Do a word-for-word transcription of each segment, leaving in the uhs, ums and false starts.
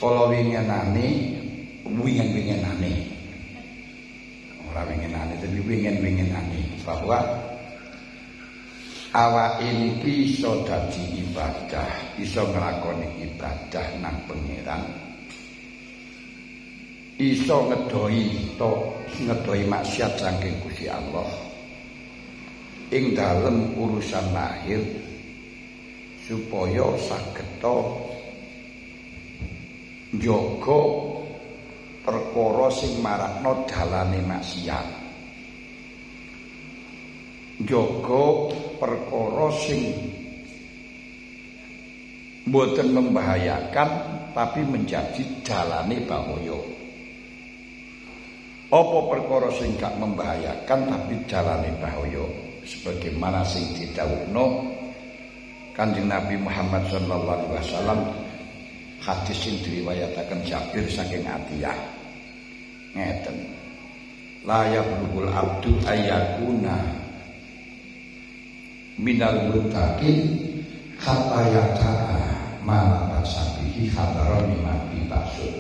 Kala winginane wingen-winginane. Ora winginane tapi wingen-winginane bahwa awake iki iso dadi ibadah, iso nglakoni ibadah nang pangeran. Iso ngedoi to ngedoi maksiat saking Gusti Allah. Ing dalem urusan lahir supaya sageta njaga perkara sing marakno dalane maksiat. Njaga perkara sing mboten membahayakan tapi menjadi dalane bahaya. Apa perkara sing gak membahayakan tapi dalane bahaya? Sebagaimana sing didhawuhna Kanjeng Nabi Muhammad sallallahu alaihi wasallam, hadis sing diriwayataken Jabir saking Atiyah. Ngeten. La yablughul abdu ayyakuna minal muttaqin hatta yata'a ma basabihi hadarani mati basud.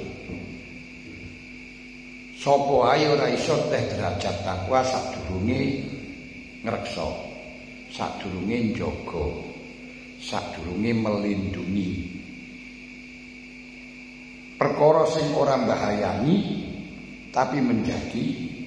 Sapa ae ora iso teh derajat takwa sadurunge ngreksa, sadurunge njaga, sadurunge melindungi perkara sing ora mbahayani tapi menjadi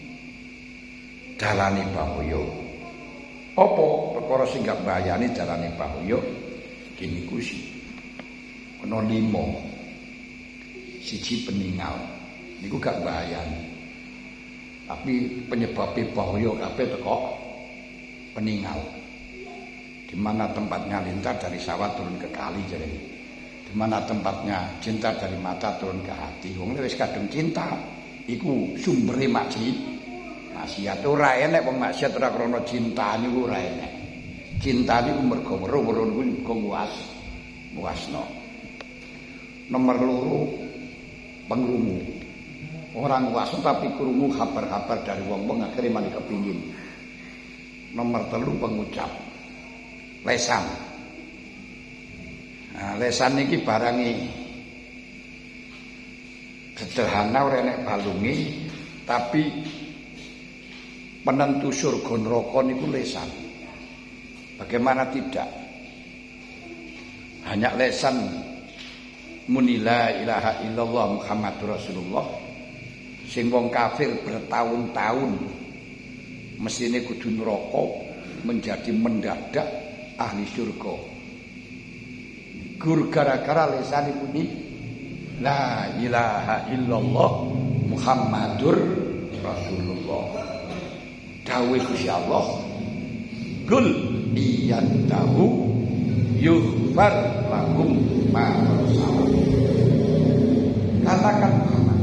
dalane bahaya. Apa perkara sing gak mbahayani dalane bahaya? Kene ku sih ana limo. Siji peninggal. Niku gak mbahayani. Tapi penyebab bahaya kabeh teko peninggal. Di mana tempatnya lintar dari sawah turun ke kali jadi. Di mana tempatnya cinta dari mata turun ke hati. Wong wis kadung cinta, iku sumbere maksiat. Maksiat ora enek wong maksiat ora krana cinta niku ora enek. Cinta niku mergo weruh-weruh niku nguwas. Nguwasno. Nomor loro pengrungu. Orang nguwasno tapi krungu kabar-kabar dari wong-wong akhire mari kepingin. Nomor telu pengucap. Lesan. Nah, lesan niki barangi sederhana ora enek balunge, tapi penentu surga neraka niku lesan. Bagaimana tidak? Hanya lesan muni la ilaha illallah Muhammadur Rasulullah. Sing wong kafir bertahun-tahun mesine kudu neraka menjadi mendadak ahli surga. Gur gara-gara lesan muni la ilaha illallah Muhammadur Rasulullah. Dawuh Gusti Allah, "Qul iyantahu yughfar lahum ma salaf." Katakan Muhammad,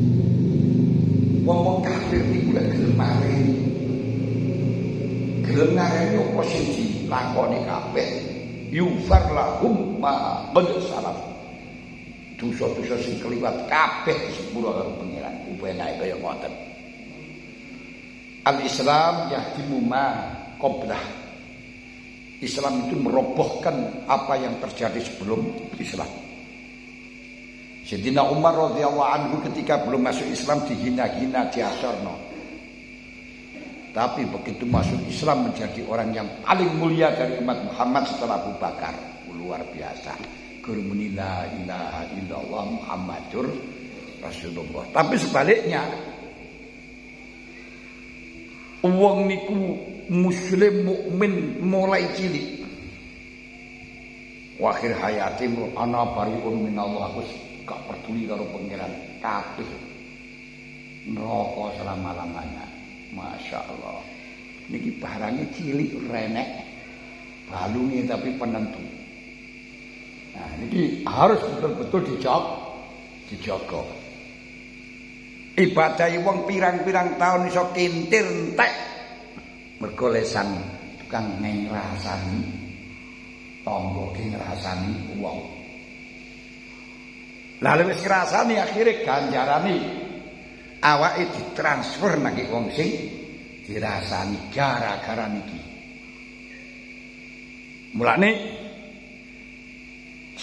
wong kafir iku lek gelem mareni. Gelem ngareni apa sing dilakoni kabeh, yughfar lahum ma salaf. Dosa-dosa sing kliwat kabeh sepuro karo pangeran. Ubenake kaya ngoten. Al-Islam yahdimu ma qablah. Islam itu merobohkan apa yang terjadi sebelum Islam. Sayyidina Umar radhiyallahu anhu ketika belum masuk Islam dihina-hina, diasorno. Tapi begitu masuk Islam menjadi orang yang paling mulia dari umat Muhammad setelah Abu Bakar. Luar biasa. Guru muni la ilaha illallah Muhammadur Rasulullah. Tapi sebaliknya, wong niku muslim mukmin mulai cilik. Akhir hayati ana bariun minallah wis gak peduli karo pangeran kabeh. Neraka selama-lamanya. Masya Allah. Niki barangnya cilik renek. Balunge tapi penentu. Nah, niki harus betul-betul dijaga. Dijaga. Ibadahi wong pirang-pirang tahun iso kintir entek mergo lesan tukang ngrasani tangga ki ngrasani wong. Lalu wis ngrasani akhire ganjarane awake ditransfer nang wong sing dirasani gara-gara niki. Mulane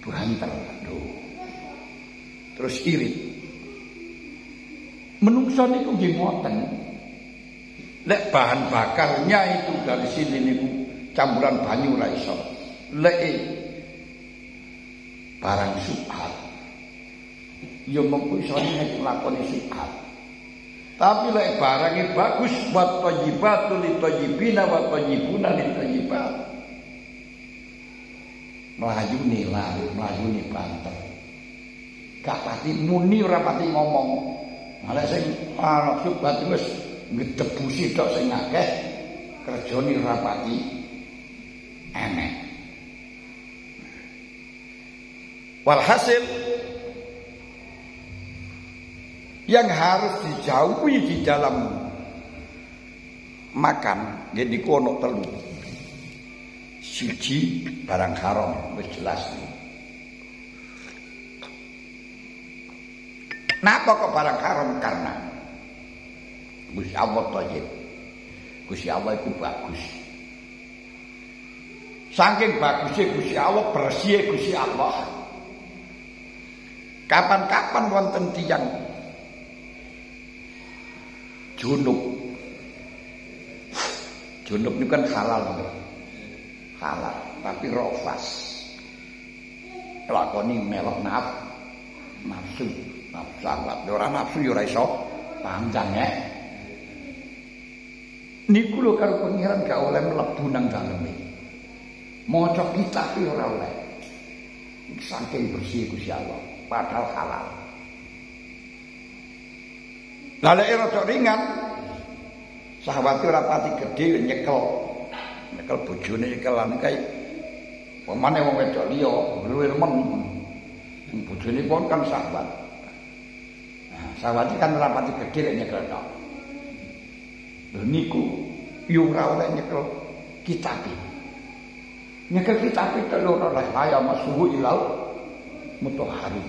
banter. Aduh. Terus irit. Menungso niku nggih ngoten. Lek bahan bakarnya itu dari sini niku campuran banyu ra iso. Lek barang subhat ya mengko iso nek lakoni subhat. Tapi lek barangnya bagus buat thayibatu li thayibina wa thayibuna li thayibat. Mlayune lari, mlayune banter. Gak pati muni ora pati ngomong. Lek sing ana subhat wis ngedebusi tok sing akeh kerjane ora pati enek. Walhasil yang harus dijauhi di dalam makan jadi kono telu. Siji barang haram wis jelas. Napa kok barang haram? Karena Gusti Allah thayyib. Gusti Allah itu bagus. Saking bagusnya Gusti Allah, bersih Gusti Allah. Kapan-kapan wonten tiyang junub. Junub itu kan halal. Halal, tapi rofas. Lakoni melok naf nafsu, nafsu salat. Ora nafsu ya ora iso panjang ya. Niku lho karo pengiran gak oleh mlebu nang daleme. Maca kitab ora oleh. Saking bersih Gusti Allah. Padahal halal. Lalu rada ringan, sahabat ora pati gedhe nyekel, nyekel bojone nyekelan kae. Pemane wong wedok liya, luwih remen. Bojone pun kan sahabat. Nah, sahabat kan ora pati gedhe nyekel tok. Lho niku yo ora oleh nyekel kitab. Nyekel kitab itu ora oleh kaya masuhu ilal mutahharib.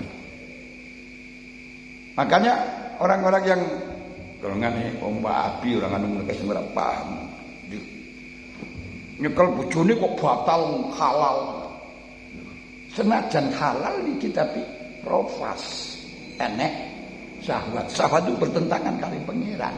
Makanya orang-orang yang golongan wong Wahabi orang anu mereka ora paham. Nyekel bojone kok batal halal. Senajan halal iki tapi profas enek syahwat. Syahwat itu bertentangan kali pangeran.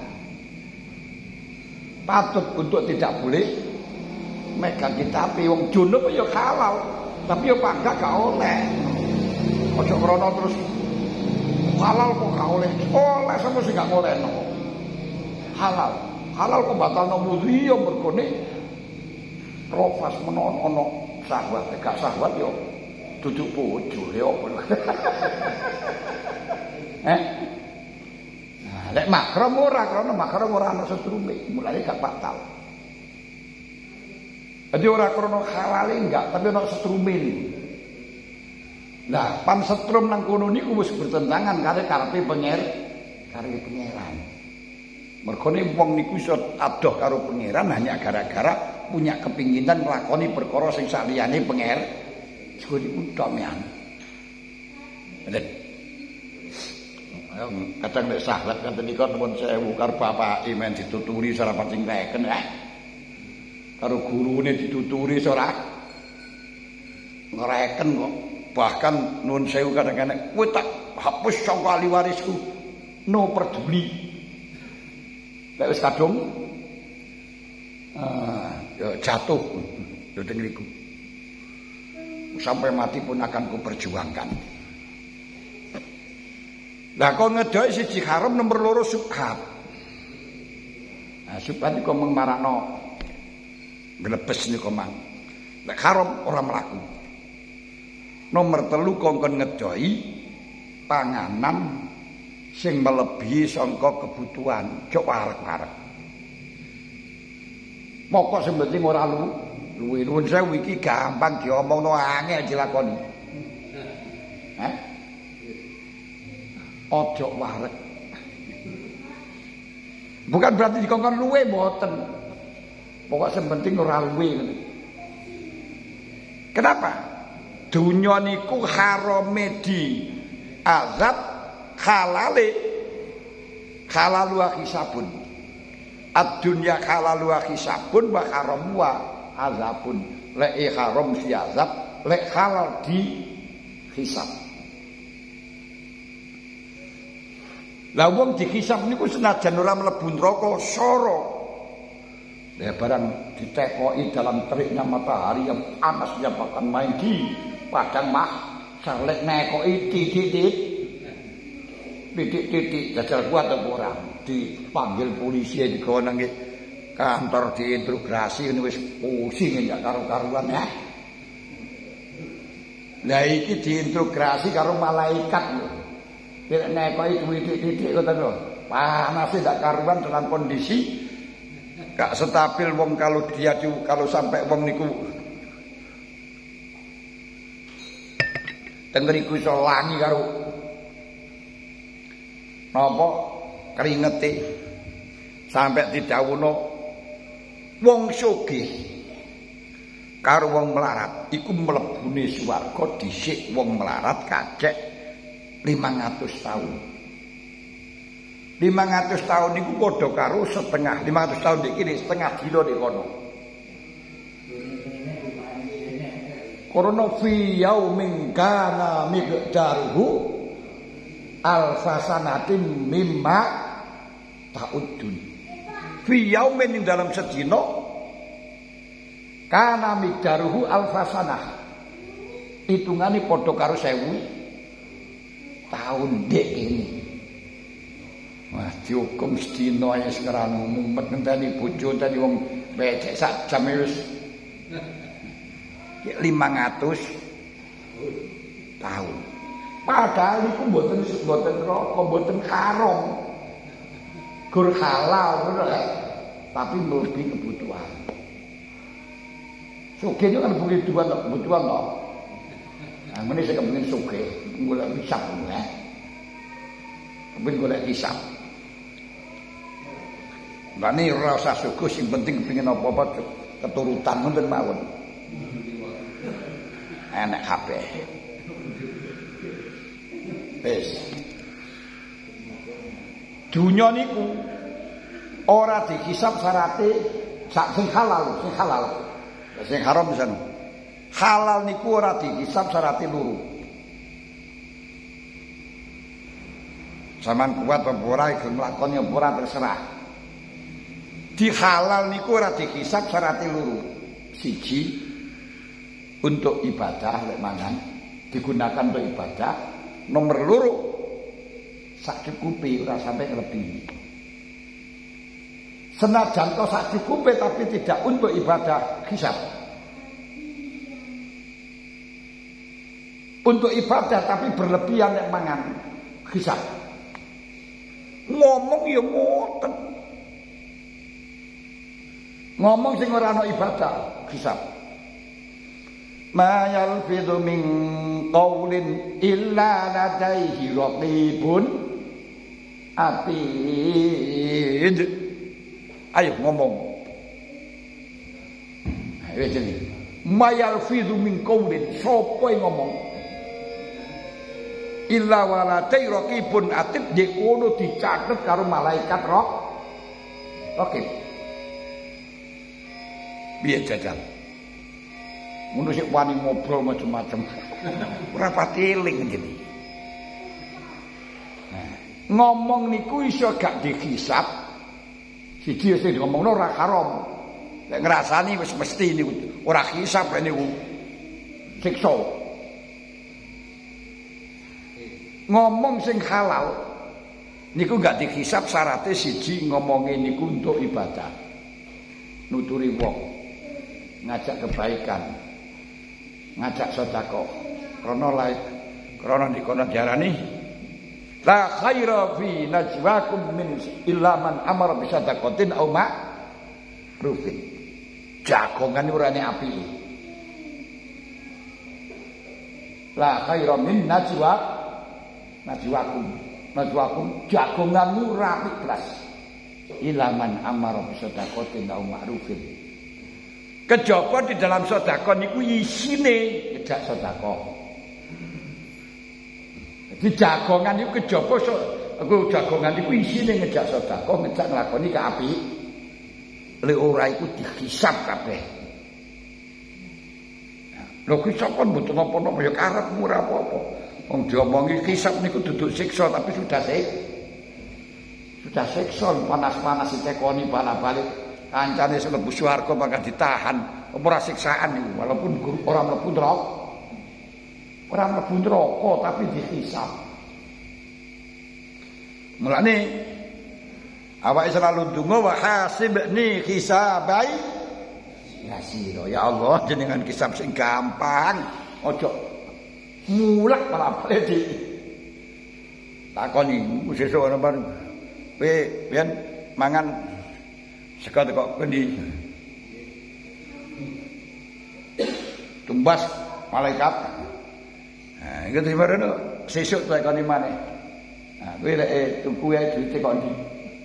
Patut untuk tidak boleh megang kitab wong junub ya halal, tapi ya pangkat gak oleh. Ojo krono terus halal kok gak oleh. Oleh sama sing gak olehno. Halal. Halal kok batalno wudu ya mergone profas menawa ana syahwat, gak syahwat ya duduk bojo ya apa. Eh? Nah, lek makrom ora krono makrom ora ana setrume, mulane gak batal. Jadi ora krono halale enggak, tapi ana setrume. Lah, pan setrum nang kono niku wis bertentangan karo karepe penger, karepe pangeran. Mergone wong niku iso adoh karo pangeran hanya gara-gara punya kepinginan nglakoni perkara sing saliyane penger. Iku niku domean. Lha kadang nek sahabat kan menika nuwun sewu karo bapake men dituturi sarapan sing reken eh. Karo gurune dituturi ora ngreken kok. Bahkan nuwun sewu kadang-kadang kowe tak hapus saka ahli warisku. No peduli. Lek wis kadung ah ya jatuh yo teng niku. Sampai mati pun akan kuperjuangkan. Lah kok ngedoki siji haram nomor loro subhat. Nah, subhat iku mung marakno glebes niku mang. Lek haram ora mlaku. Nomor telu kongkon ngedoki panganan sing melebihi sangka kebutuhan, cok arek-arek. Pokok sing penting ora lu luwih nuwun sewu iki gampang diomongno angel dilakoni. Hah? Ojo warek. Bukan berarti dikongkon luwe mboten. Pokok sing penting ora luwe ngono. Kenapa? Dunya niku harame di azab halale halalu hisabun. Ad-dunya halalu hisabun wa haram wa azabun. Lek haram si azab, lek halal di hisab. Lah wong dihisab niku senajan ora mlebu neraka sara. Ya barang ditekoki dalam teriknya matahari yang panasnya bahkan main di padang mah sarlek nekoki titik-titik titik-titik jajal kuat apa ora dipanggil polisi digawa nang kantor diintegrasi ini wis pusing ya karo-karuan ya. Lah iki diintegrasi karo malaikat lho. Nek nekoki titik-titik ngoten lho. Panase ndak karuan dalam kondisi gak stabil wong kalau dia kalau sampai wong niku tengeriku iso wangi karo napa keringete sampai didhawuhna wong sugih karo wong melarat iku mlebune swarga dhisik wong melarat kacek limang atus taun. limang atus tahun niku padha karo setengah limang atus tahun iki setengah dina nek kono. Korona fi yaumin kana miqdaruhu alfasanatin mimma ta'udun. Fi yaumin ing dalam sedina kana miqdaruhu alfasanah. Hitungane padha karo sewu tahun dek ini. Wah, dihukum sedina ya sekarang mumet ngenteni bojo tadi wong becek sak jam wis limang atus tahun. Padahal iku mboten mboten roko, mboten haram. Gur halal ngono lho. Tapi mlebi kebutuhan. Sugih itu kan kebutuhan, kebutuhan lho. Nah, ngene sing kepengin sugih, golek hisab ya. Kepengin golek hisab. Bani ora usah suku sing penting kepengin apa-apa keturutan ngoten mawon. Enak kabeh. Wis. Dunya niku ora dihisab syarate sak sing halal, sing halal. Sing haram pisan. Halal niku ora dihisab syarate loro. Saman kuat apa ora gelem lakoni apa ora terserah. Di halal niku ora dihisab syarate loro. Siji untuk ibadah lek mangan digunakan untuk ibadah. Nomor loro sak cukupe ora sampai kelebihan. Senajan to sak cukupe tapi tidak untuk ibadah hisab. Untuk ibadah tapi berlebihan lek mangan hisab. Ngomong ya ngoten. Ngomong sing ora ana ibadah hisab. Ma yalfidhu min qaulin illa ladaihi raqibun atid. Ayo ngomong. Ayo jenenge. Ma yalfidhu min qaulin sapa ngomong. Illa waladai raqibun atid dekono dicatet karo malaikat roh. Raqib. Biar jajal ngono sik wani ngobrol macam-macam ora pati eling ngene. Nah, ngomong niku iso gak dihisab siji sing ngomongno ora haram nek ngrasani wis mesti niku ora hisab niku siksa. Ngomong sing halal niku gak dihisab syaratnya siji ngomongin niku untuk ibadah nuturi wong ngajak kebaikan, ngajak sedekah. Krana lae, krana dikono diarani la khaira fi najwakum min illa man amara bi sadaqatin aw ma'rufin. Jagongan urane api. La khaira min najwa najwakum. Najwakum jagonganmu rapi blas. Illa man amara bi sadaqatin aw ma'rufin. Kejaba di dalam sedekah niku isine ngejak sedekah. Di jagongan niku kejaba aku jagongan niku isine ngejak sedekah, ngejak nglakoni keapik. Lek ora iku dihisab kabeh. Lho hisab kan mboten napa-napa ya karepmu ora apa-apa. Wong diomongi hisab niku duduk siksa tapi sudah sik. Sudah siksa panas-panas ditekoni bala-balik. Kancane sing mlebu swarga bakal ditahan. Ora siksaan niku walaupun ora mlebu neraka. Ora mlebu neraka tapi dihisab. Mulane awake selalu ndonga wa hasibni hisabai yasira. Ya Allah jenengan hisab sing gampang. Ojo mulak malah di takoni sesuk ana bareng. Kowe pian mangan sego kok kendi. Tumbas malaikat. Nah, iku dimarono sesuk takoni maneh. Nah, kowe lek tuku ae duwite kok ndi.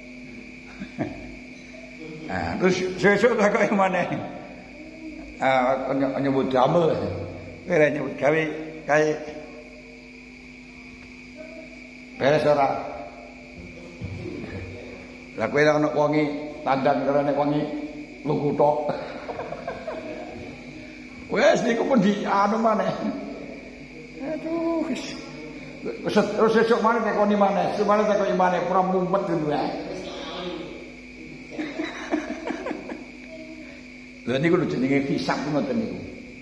Nah, terus sesuk takoni maneh. Ah, nyebut damel. Kowe lek nyebut gawe kae beres ora. Lah kowe lek ana wonge tandang karo nek wonge lugu tok. Wes niku pun di anu maneh. Aduh wis. Wis sesuk maneh tekoni maneh, semane tekoni maneh ora mumpet dulu ae. Lha niku lho jenenge hisab ngoten niku.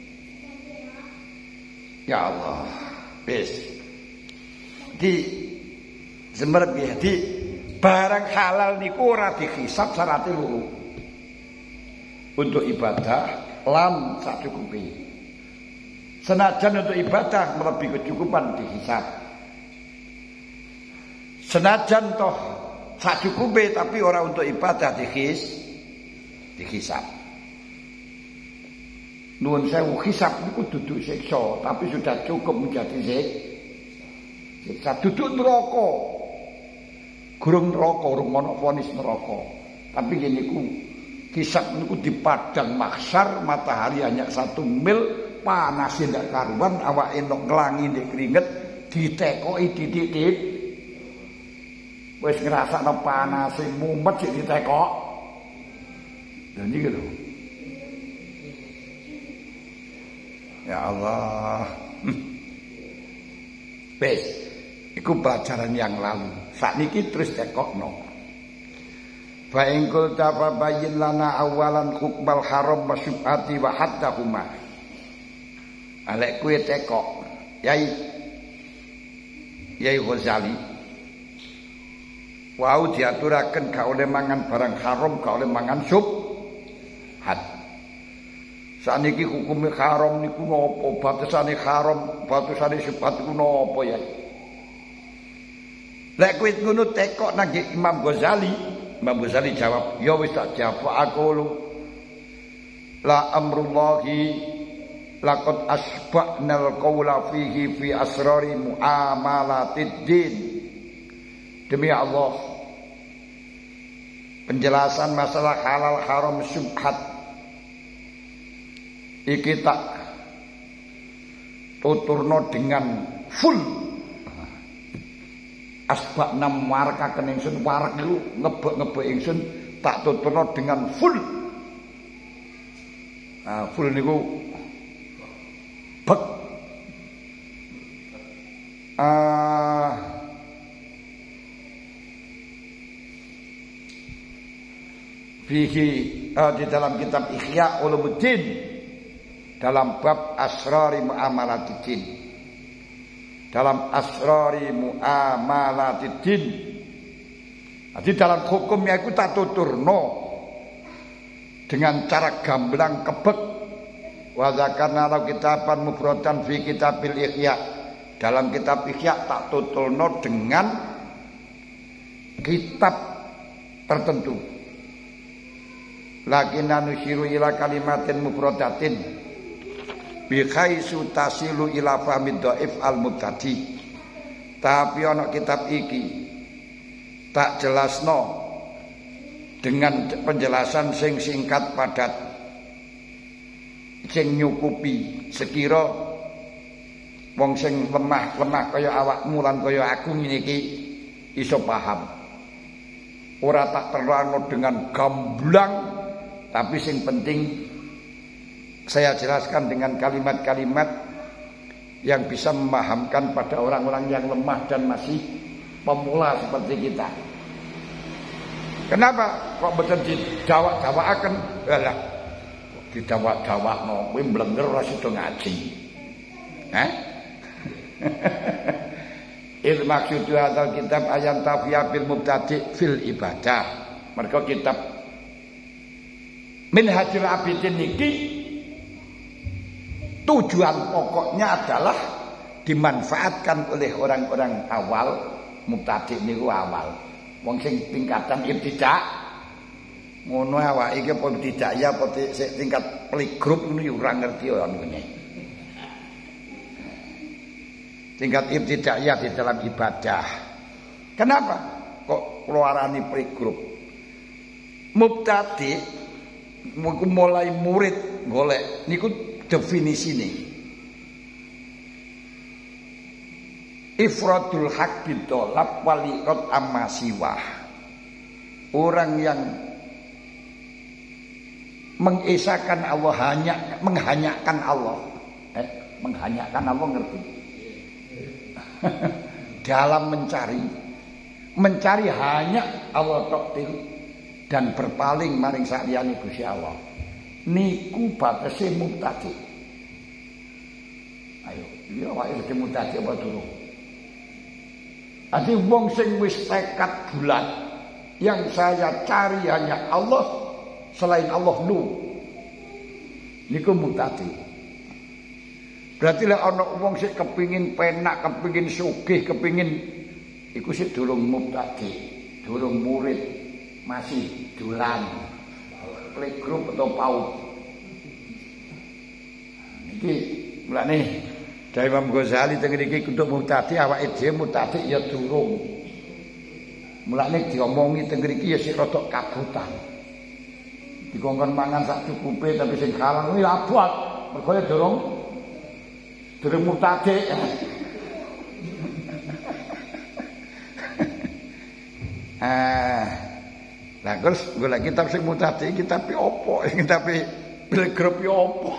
Ya Allah. Wis. Di sembarep ya di barang halal niku ora dihisab syaratnya loro. Untuk ibadah lam sacukupi. Senajan untuk ibadah melebihi kecukupan dihisab. Senajan toh sacukupi tapi orang untuk ibadah dihis dihisab. Nuwun sewu hisab niku duduk siksa tapi sudah cukup menjadi siksa. Duduk neraka. Gurung neraka, urung ana vonis neraka. Tapi ngene niku hisab niku di padang mahsyar, matahari hanya satu mil, panasnya ndak karuan, awake nok nglangi ndek keringet, ditekoki titik-titik. Wis ngrasakno panase mumet sik ditekok. Lha niki lho. Ya Allah. Wis, iku pelajaran yang lalu. Sakniki terus tekokno. Fa in qulta fa bayyin lana awalan hukmal haram wa syubhati wa haddahuma. Alek kuwi tekok. Yai Yai Ghazali. Wau diaturaken gak oleh mangan barang haram, gak oleh mangan syubhat. Saniki hukume haram niku napa? Batasane haram, batasane syubhat niku napa ya? Lek kuwi ngono tekok nang Imam Ghazali, Imam Ghazali jawab, ya wis tak jawab aku lu. La amrullahi laqad asba'nal qawla fihi fi asrari muamalatid din. Demi Allah, penjelasan masalah halal haram syubhat iki tak tuturno dengan full. Asbak nam warakaken ingsun warak niku ngebek-ngebek ingsun tak tuturno dengan full. Nah, full niku bek uh, fihi uh, di dalam kitab Ihya Ulumuddin dalam bab asrari muamalatiddin. Dalam asrari muamalatiddin. Jadi dalam hukumnya itu tak tuturno dengan cara gamblang kebek. Wa zakarna lau kitaban mufradan fi kitabil Ihya. Dalam kitab Ihya tak tuturno dengan kitab tertentu. Lakinna nusiru ila kalimatin mufradatin bi khaisu tasilu ila fahmid dhaif al mubtadi. Tapi ana kitab iki tak jelasno dengan penjelasan sing singkat padat sing nyukupi sekira wong sing lemah-lemah kaya awakmu lan kaya aku ngene iki iso paham. Ora tak terangno dengan gamblang tapi sing penting saya jelaskan dengan kalimat-kalimat yang bisa memahamkan pada orang-orang yang lemah dan masih pemula seperti kita. Kenapa kok betul didawak-dawakaken? Alah, didawak-dawakno kuwi mblenger ora sida ngaji. Hah? Il maksud hadal kitab ayat tafiya bil mubtadi fil ibadah. Mergo kitab Minhajul Abidin niki tujuan pokoknya adalah dimanfaatkan oleh orang-orang awal. Mubtadi niku awal. Wong sing tingkatan ibtidak ngono awake iki apa ibtidak ya apa tingkat playgroup ngono ya ora ngerti ora ngene. Tingkat ibtidaiyah di dalam ibadah. Kenapa kok keluarani playgroup? Mubtadi mulai murid golek niku definisine. Ifradul haq bidolab waliqat amma siwah. Orang yang mengesahkan Allah hanya menghanyakan Allah. Eh, menghanyakan Allah ngerti? Dalam mencari mencari hanya Allah tok dan berpaling maring saliyane Gusti Allah. Niku batese mubtadi. Ayo, iya wae iki mubtadi apa durung? Ati wong sing wis tekad bulat yang saya cari hanya Allah, selain Allah lu. Niku mubtadi. Berarti lek ana wong sing kepingin penak, kepingin sugih, kepingin iku sik durung mubtadi, durung murid, masih dolan. Playgroup atau paut. Niki mulane Dari Imam Ghazali teng niki untuk mubtadi awake dhewe mubtadi ya durung. Mulane diomongi teng niki ya sik rada kabutan. Dikongkon mangan sak cukupe tapi sing kalang kuwi abot. Mergo ya durung durung mubtadi. Ah. Lah terus golek kitab sing mubtadi kitab opo? Kitab pilgrim yo opo?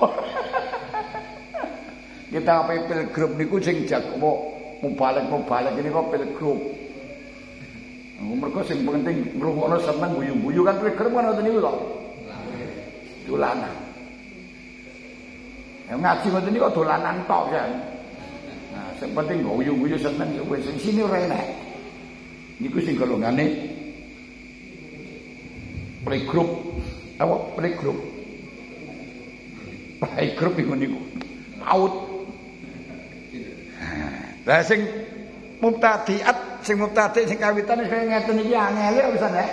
Kita apa pilgrim niku sing jago mubalek-mubalek ini kok pilgrim. Mergo sing penting ngrungokno seneng guyu-guyu kan pilgrim kan ngoten niku to. Dolanan. Ya ngaji ngoten niku dolanan tok ya. Nah, sing penting guyu-guyu seneng ya wis sing sini ora enak. Niku sing golongane playgroup. Apa playgroup? Playgroup iku niku. Out. Lah sing mubtadiat, sing mubtadi sing kawitan sing ngeten iki angel pisan ya.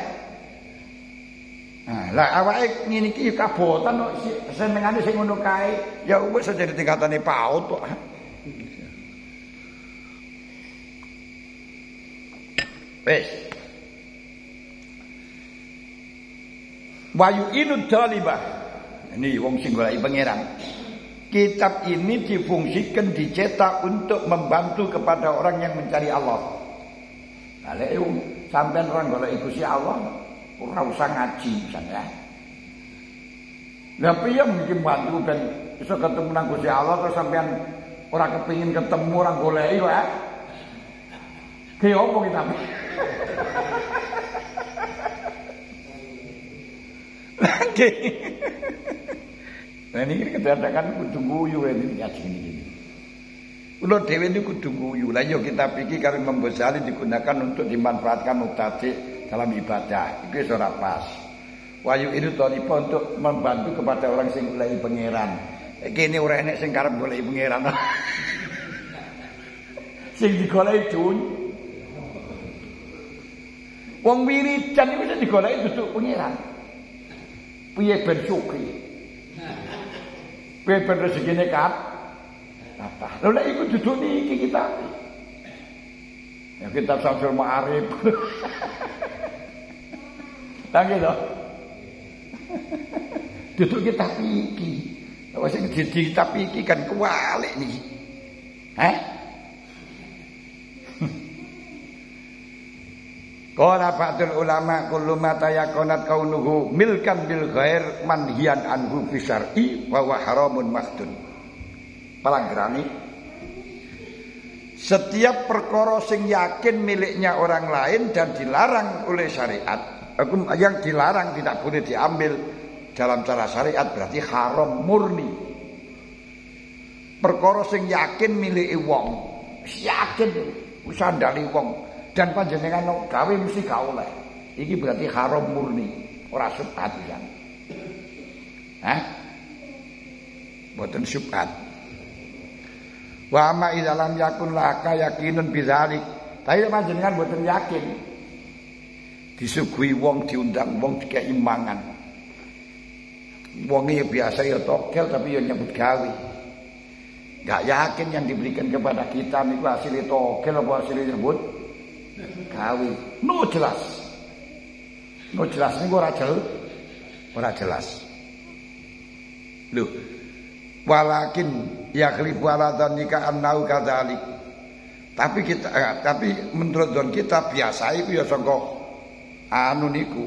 Nah, lah awake ngene iki kabotan kok senengane sing ngono kae, ya wis jadi tingkatane paut kok. Wes. Wayu inu dalibah. Ini wong sing goleki pangeran. Kitab ini difungsikan, dicetak untuk membantu kepada orang yang mencari Allah. Kalau sampean orang golek Gusti Allah, ora usah ngaji misalnya. Lah piye mungkin bantu ben iso ketemu nang Gusti Allah terus sampean ora kepengin ketemu orang goleki kok ya? Ki opo kita? Lagi. Nah ini kadang-kadang kudu guyu ini ngaji ini. Kula dhewe niku kudu guyu. Lah yo kita pikir karo Imam Ghazali digunakan untuk dimanfaatkan mubtadi dalam ibadah. Iku wis ora pas. Wayu itu tonipo untuk membantu kepada orang sing goleki pangeran. Kene ora enek sing karep goleki pangeran. Sing digoleki dun. Wong wiridan iku wis digoleki duduk pangeran. Piye ben sugih. Kowe ben rezekine kat kathah. Lha lek iku duduk niki kita. Ya kitab Samsul Ma'arif. Lagi to. Duduk kita iki. Wis sing dadi kitab iki kan kualik niki. Hah? Qala ba'dul ulama kullu ma tayaqqanat kaunuhu milkan bil ghair manhiyan anhu fi syar'i wa huwa haramun mahdun. Palanggerane setiap perkara sing yakin miliknya orang lain dan dilarang oleh syariat, hukum yang dilarang tidak boleh diambil dalam cara syariat berarti haram murni. Perkara sing yakin miliki wong, yakin wis andali wong dan panjenengan gawe mesti gak oleh. Iki berarti haram murni, ora syubhat pisan. Hah? Boten syubhat. Wa ma idza lam yakun laka yakinun bidzalik. Tapi panjenengan boten yakin. Disuguhi wong, diundang wong dikei mangan. Wonge ya biasa ya togel tapi ya nyebut gawe. Gak yakin yang diberikan kepada kita niku hasil togel apa hasil nyebut gawe. No jelas. No jelas niku ora jelas. Ora jelas. Lho. Walakin yakhlifu ala dhannika annahu kadzalik. Tapi kita eh, tapi menurut don kita biasa iku ya sangka anu niku.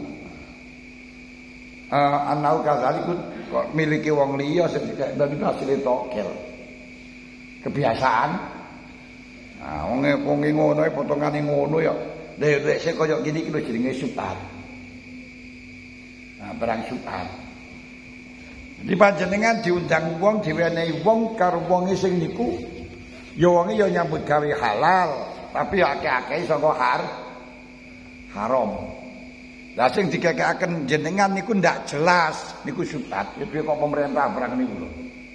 Eh annahu kadzalik kok miliki wong liya sing dan itu hasil tokel. Kebiasaan. Nah, wonge wonge ngono e potongane ngono ya. Lek sik koyo gini iki lho jenenge syubhat. Nah, barang syubhat. Di panjenengan diundang wong diwenehi wong karo wonge sing niku ya wonge ya nyambut gawe halal, tapi akeh-akeh saka har haram. Lah sing dikekekaken jenengan niku ndak jelas, niku syubhat. Piye kok pemerintah barang niku lho.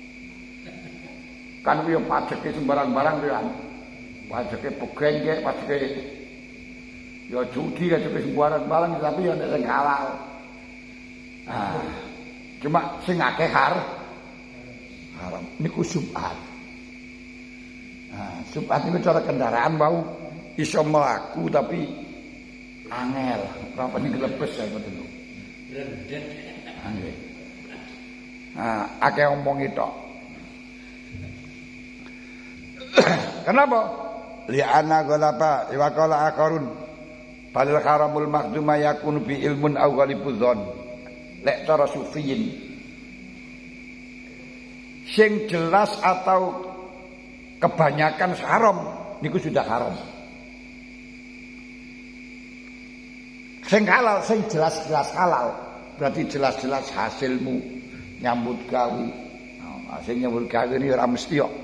Kan kuwi pajeke sembarang-barang kuwi kan. Pajeke pegengke, pajeke ya judi kan sembarang-barang tapi ya nek sing halal. Ah, cuma sing akeh har haram niku syubhat. Nah, syubhat niku cara kendaraan mau iso mlaku tapi angel, ora niku lebes ya ngoten lho. Rendet. Nah, akeh omong itu. Kenapa? Li'anna ghalaba wa qala akharun balil haramul makduma yakunu bi ilmun aw ghalibuz dzan. Lek cara sufiyin sing jelas atau kebanyakan haram niku sudah haram. Sing halal sing jelas-jelas halal berarti jelas-jelas hasilmu nyambut gawe. Nah, hasil nyambut gawe ini ora mesti kok.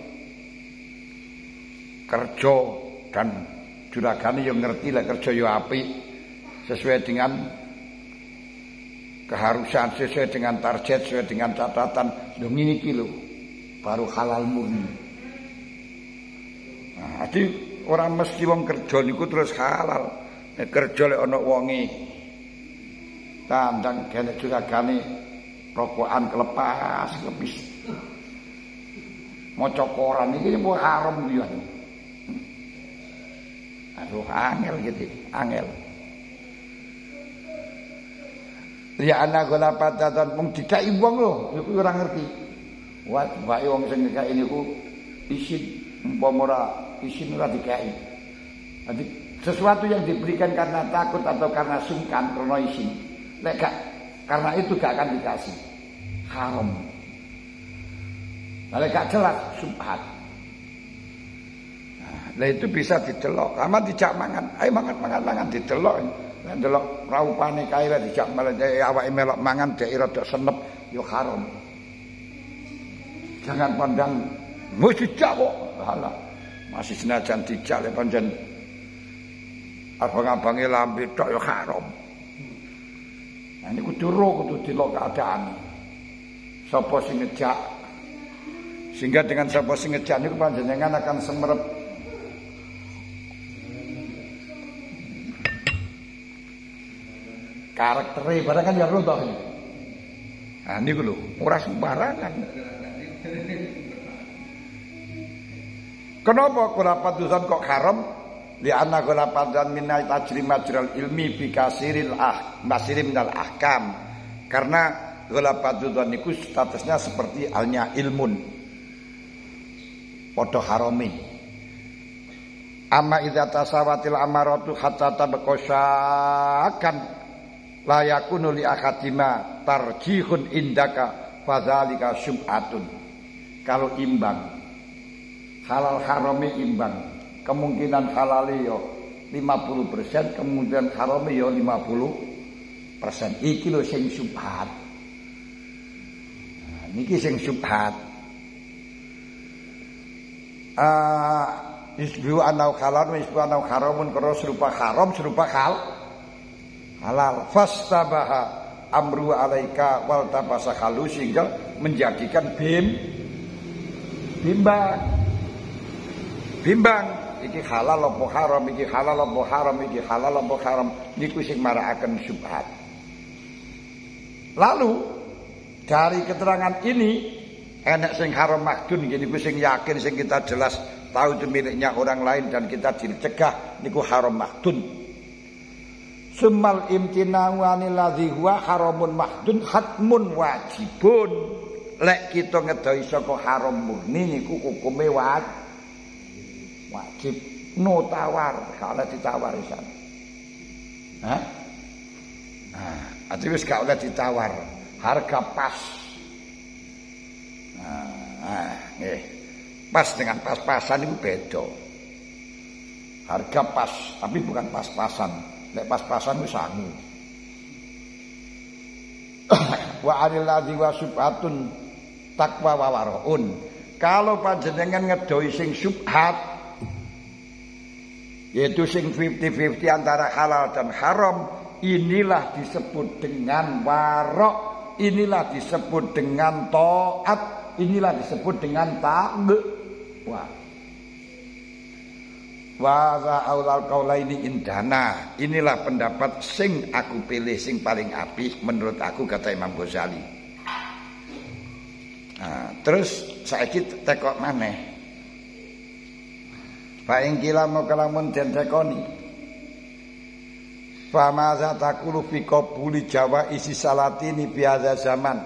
Kerja dan juragane yang ngerti lah kerja yo apik sesuai dengan keharusan, sesuai dengan target, sesuai dengan catatan. Lho ngene iki lho baru halal murni. Nah, jadi orang mesti wong kerja niku terus halal. Nek kerja lek ana wonge tandang kene juragane rokokan kelepas kepis. Maca koran iki mau haram yo. Aduh angel gitu, angel. Ya anak golapat dan mung dikai wong lho, iku ora ngerti. Wah, wae wong sing dikai niku isin umpama ora isin ora dikai. Jadi sesuatu yang diberikan karena takut atau karena sungkan karena isin. Lek gak karena itu gak akan dikasih. Haram. Lek gak jelas syubhat. Lah itu bisa didelok, aman dijak mangan. Ayo mangan-mangan mangan didelok. Nek delok raupane kae lah dijak malah awake melok mangan dek rada senep yo haram. Jangan pandang wis dijak kok. Halah. Masih senajan dijak lek pancen abang-abange lambe tok yo haram. Nah ini kudu ro kudu delok keadaan. Sapa sing ngejak? Sehingga dengan sapa sing ngejak niku panjenengan akan semerep karaktere barang kan ya roh. Nah niku lho, ora sembarangan. Kenapa kulapadusan kok haram? Li anna kulapadan minai tajri majral ilmi bi kasiril ah masirim dal ahkam. Karena kulapadusan niku statusnya seperti halnya ilmun. Padha harame. Amma idza tasawatil amaratu hatta tabqasakan la yakunu li akadima tarjihun indaka fadzalika syubhatun. Kalau imbang halal harame imbang, kemungkinan halal yo lima puluh persen, kemungkinan harame yo lima puluh persen. Iki lho sing syubhat. Nah, niki sing syubhat. Ah isbu anau halal, isbu anau haramun, kalau serupa haram, serupa hal halal. Fastabaha amru alaika wal tabasa halu, sehingga menjadikan bim bimbang bimbang iki halal apa haram, iki halal apa haram, iki halal apa haram, niku sing marakaken syubhat. Lalu dari keterangan ini enek sing haram makdun, niku sing yakin, sing kita jelas tahu itu miliknya orang lain dan kita dicegah, niku haram mahdun. Sumal imtina'u anil ladzi huwa haramun mahdun hatmun wajibun. Lek kita ngedohi saka haram murni niku hukume wajib. No tawar, kalau ditawar isan. Hah? Nah, ati wis gak oleh ditawar. Harga pas. Nah, nah nggih. Pas dengan pas-pasan itu beda. Harga pas, tapi bukan pas-pasan. Lek pas-pasan itu sangu. Wa anil ladzi wa syubhatun taqwa wa waraun. Kalau panjenengan ngedoi sing syubhat, yaitu sing fifty fifty antara halal dan haram, inilah disebut dengan warok, inilah disebut dengan taat, inilah disebut dengan taqwa. Wah. Wa za aulal qaulaini indana. Inilah pendapat sing aku pilih, sing paling apik menurut aku, kata Imam Ghazali. Nah, terus saiki tekok maneh. Fa ing kila mau kalamun den tekoni. Fa ma za taqulu fi qabuli jawa isi salatini bi hadza zaman.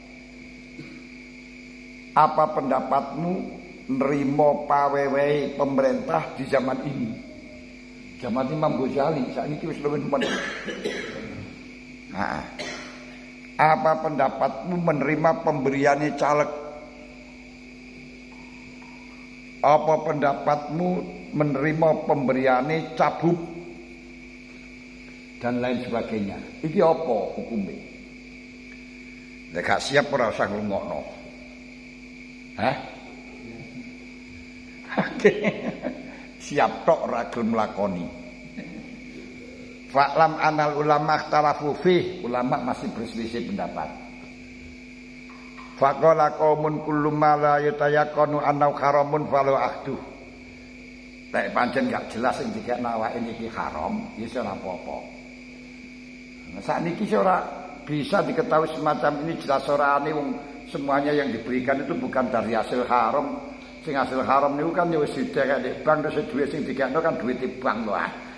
Apa pendapatmu nerimo pawewe pemerintah di zaman ini? Zaman Imam Ghazali saat ini wis luwih men. Nah, apa pendapatmu menerima pemberiannya caleg? Apa pendapatmu menerima pemberiannya cabub dan lain sebagainya? Iki apa hukumnya? Nek gak siap ora usah ngrungokno. Hah? Siap tok ora gelem lakoni. Fa'lam anal ulama ikhtalafu fih, ulama masih berselisih pendapat. Faqala qaumun kullu ma la yatayaqqanu annahu haramun falu ahdu. Lek pancen gak jelas sing dikekno awake iki haram, ya ora apa-apa. Nah, sakniki ora bisa diketahui semacam ini, jelas orane wong semuanya yang diberikan itu bukan dari hasil haram. Sing hasil haram niku kan ya wis didek nek bank, terus duit sing dikekno kan duit bank lho.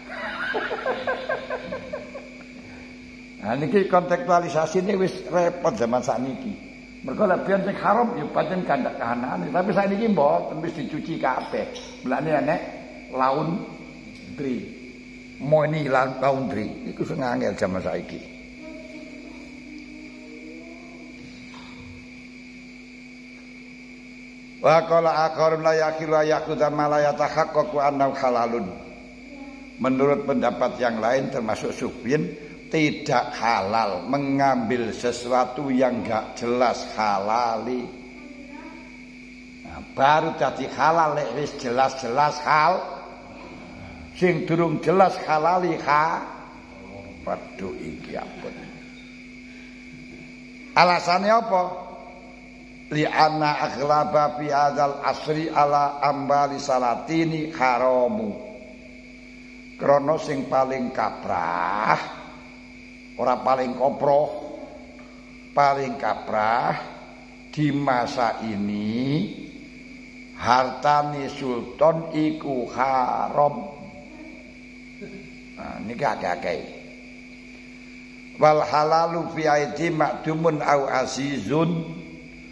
Nah niki kontekstualisasine wis repot zaman sakniki. Mergo lebihan sing haram ya pancen kandak kahanane, tapi sakniki mboten wis dicuci kabeh. Mulane enek laundry. Money laundry iku sing angel zaman saiki. Wa qala akharun la yaqilu yaquda ma la yatahaqqaqu annahu halalun. Menurut pendapat yang lain termasuk Sufyan, tidak halal mengambil sesuatu yang enggak jelas halali. Nah, baru jadi halal lek wis jelas-jelas hal. Sing durung jelas halali ha. Waduh iki ampun. Alasannya apa? Li'anna aghlaba fi hadzal asri ala ambali salatini haramu. Krana sing paling kaprah, ora paling koproh, paling kaprah di masa ini hartane sultan iku haram. Nah niki akeh-akeh. Wal halalu fi aidi makdumun au azizun.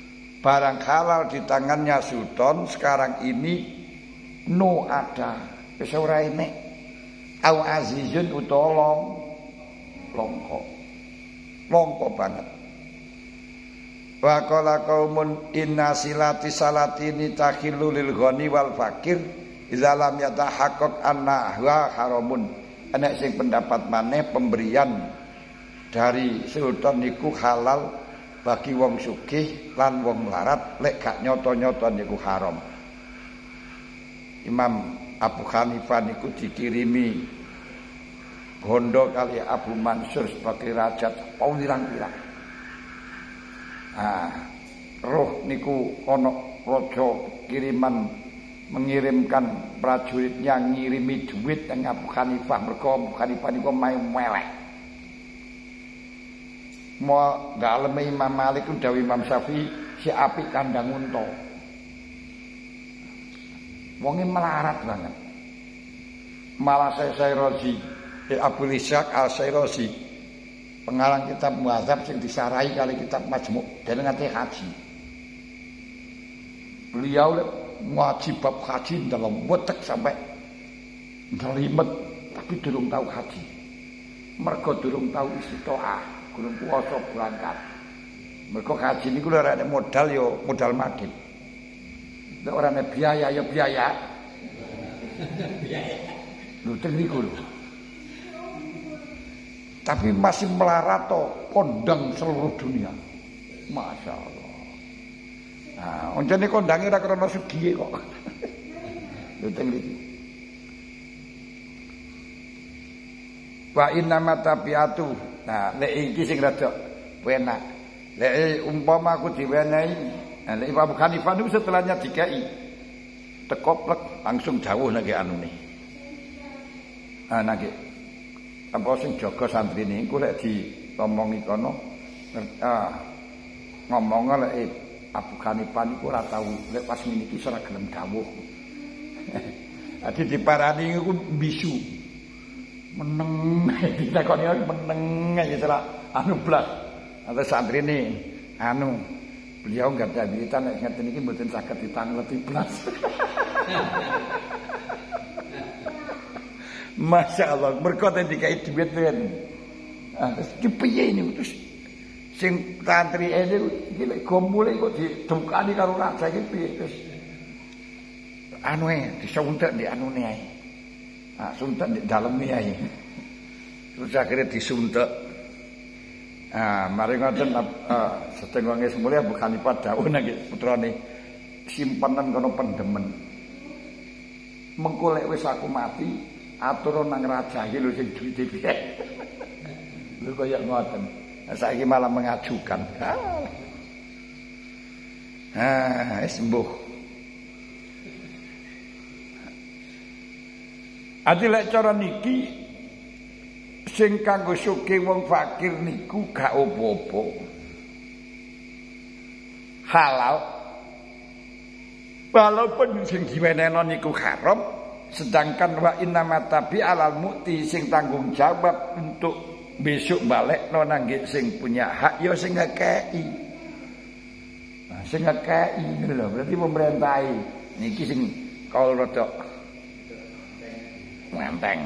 Barang halal di tangannya sultan sekarang ini no ada, wis ora enek au azizun utawa long longko longko banget. Wa qala qaumun inna silati salatini takhillu lil ghani wal fakir idza lam yatahaqqaq anna huwa haramun. Enek sing pendapat maneh pemberian dari sultan niku halal bagi wong sugih lan wong melarat lek gak nyoto-nyoto niku haram. Imam Abu Hanifah niku dikirimi bondo kali Abu Mansur sebagai raja paulirang-irang. Ah, roh niku ono raja kiriman mengirimkan prajuritnya ngirimi duit nang Abu Hanifah mergo Abu Hanifah niku main melek. Mo daleme Imam Malik ku dawuh Imam Syafi'i si apik kandang unta. Wonge melarat banget. Malah saya saya Razi, eh, Abu Ishaq Al-Sayrazi, pengarang kitab Muhadzab sing disarai kali kitab Majmu' dan ngate haji. Beliau ngaji bab haji dalam wetek sampai nelimet tapi durung tahu haji. Mergo durung tahu istitoah, durung puasa berangkat. Mergo haji niku ora ada modal yo modal madhep. Nek ora ana biaya ya biaya. Biaya. Lho teng niku lho. Tapi masih melarat to kondang seluruh dunia. Masya Allah. Nah, oncene kondange ora krana sugih kok. Lho teng niku. Wa inna matabiatu. Nah, nek iki sing rada penak. Lek umpama aku diwenehi nah, Imam Abu Hanifah itu setelahnya dikai tekoplek langsung jauh lagi anu nih. Ah nake apa sing jaga santrine iku lek diomongi kono ah ngomong lek Abu Hanifah niku ora tau lek pas ngene iki ora gelem dawuh. Adi diparani iku bisu. Meneng ditakoni meneng ya ora anu blas. Atau santrine anu beliau enggak ada habilitan nek ngeten iki mboten saged ditangleti blas. Masya Allah, mergo ten dikai dhuwit ten. Ah terus kepiye ini terus sing santri ini iki lek gombole kok didukani karo raja iki piye terus anu e disuntek di anune ae. Ah suntek di daleme ae. Terus akhirnya disuntek. Ah, mari ngoten uh, setengahnya semula Abu Hanifah dawuh nang putrane simpanan kono pendemen. Mengko lek wis aku mati, atur nang raja iki lho sing duwite piye. Lho kaya ngoten. Saiki malah mengajukan. Ah, wis sembuh. Ati lek cara niki sing kanggo sugih wong fakir niku gak apa-apa. Halal. Walaupun sing diwenehno niku haram, sedangkan wa inna matabi alal mu'ti sing tanggung jawab untuk besok balekno nang sing punya hak ya sing ngekeki. Nah, sing ngekeki lho, berarti pemerintahi. Niki sing kaul rada ngenteng.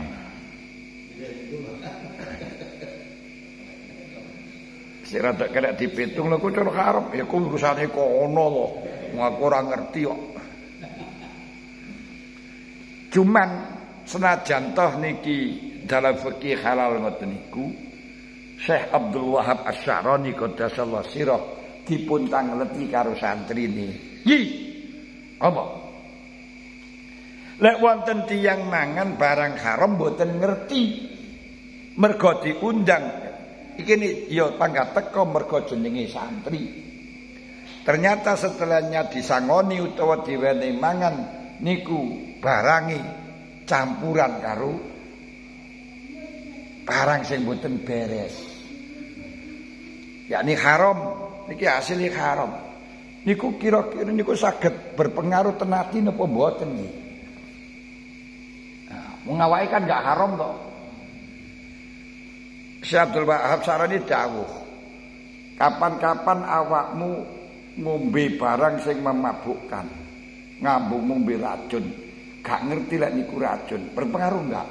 Sing rada kena dipitung lho kok cara haram ya ku urusane kono lho. Aku ora ngerti kok. Cuman senajan toh niki dalam fikih halal ngoten niku Syekh Abdul Wahab Asy-Sya'rani qaddasallahu sirah dipun tangleti karo santrine. Yi. Apa? Lek wonten tiyang mangan barang haram mboten ngerti. Mergo diundang. Iki nih ya tangga teko mergo jenenge santri. Ternyata setelahnya disangoni utawa diwenehi mangan niku barangi campuran karo barang sing mboten beres. Yakni haram, niki asli haram. Niku kira-kira niku saged berpengaruh tenati napa mboten nggih. Nah, mengawake kan enggak haram kok. Syekh Abdul Wahab Sya'rani dawuh, kapan-kapan awakmu ngombe barang sing memabukkan, ngambung ngombe racun, gak ngerti lek niku racun, berpengaruh enggak?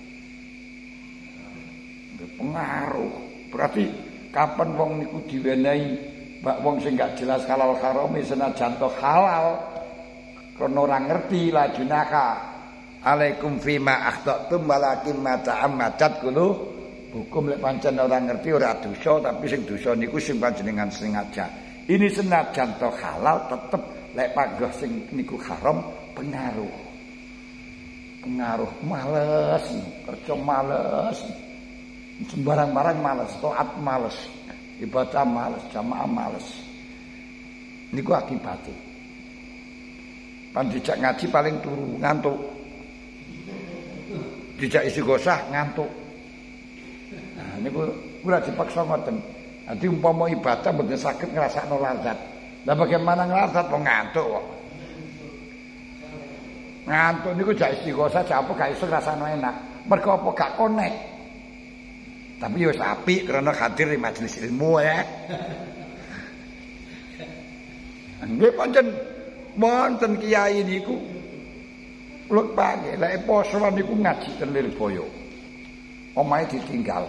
Berpengaruh. Berarti kapan wong niku diwenehi bak wong sing gak jelas halal haram senajan to halal karena ora ngerti la junaka alaikum fima akhtatum walakin ma ta'ammadat kulo hukum lek pancen ora ngerti ora dosa tapi sing dosa niku sing panjenengan sengaja. Ini senajan to halal tetep lek panggah sing niku haram pengaruh. Pengaruh males, kerja males. Sembarang-barang males, taat males, ibadah males, jamaah males. Niku akibatnya. Pan dijak ngaji paling turu ngantuk. Dijak istighosah ngantuk. Nah niku ora dipaksa ngoten. Nanti umpama ibadah mboten saged ngrasakno lazat. Lah bagaimana nglazat wong ngantuk kok. Ngantuk niku jak istighosah jak apa gak iso ngrasakno enak. Mergo apa gak connect. Tapi ya wis apik karena hadir di majelis ilmu ya. Nggih pancen wonten kiai niku lho pagi lek poso niku ngaji ten Lirboyo. Omahe ditinggal.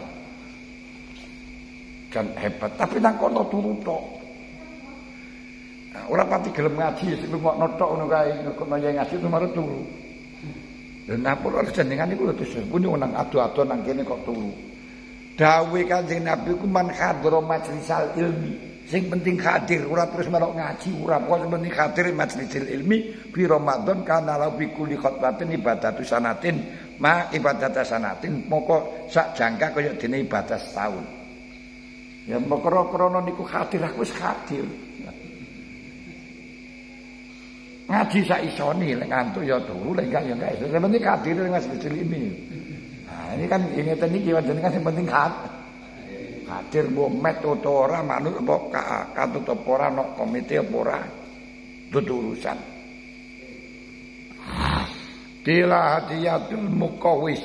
Kan hebat tapi nang kono turu tok. Nah, ora pati gelem ngaji sing ngokno tok ngono kae kono ngaji itu marang turu. Lha napa ora jenengan niku lho terus pundi nang adu-adu nang kene kok turu. Dawe Kanjeng Nabi ku man hadra majlisal ilmi. Sing penting hadir ora terus melok ngaji ora kok penting hadir majlisil ilmi fi Ramadan kana la bi kulli khotbatin ibadatu sanatin ma ibadatu sanatin moko sak jangka kaya dene ibadah setahun. Ya mokro krono niku hadir aku wis hadir. Ngaji sak isone lek ngantuk ya turu lek enggak ya enggak. Sing penting hadir nang majlisil ilmi. Nah, ini kan ingatan iki jenengan sing penting hadir. Hadir mbok met ora manut apa katut apa ora nok komite apa ora. Itu urusan. Tila hadiyatul muqawis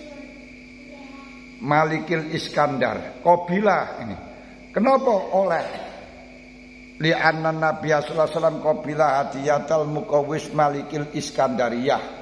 Malikil Iskandar Qabilah ini. Kenapa oleh li anna Nabi sallallahu alaihi wasallam qabilah hadiyatul muqawis Malikil Iskandariyah.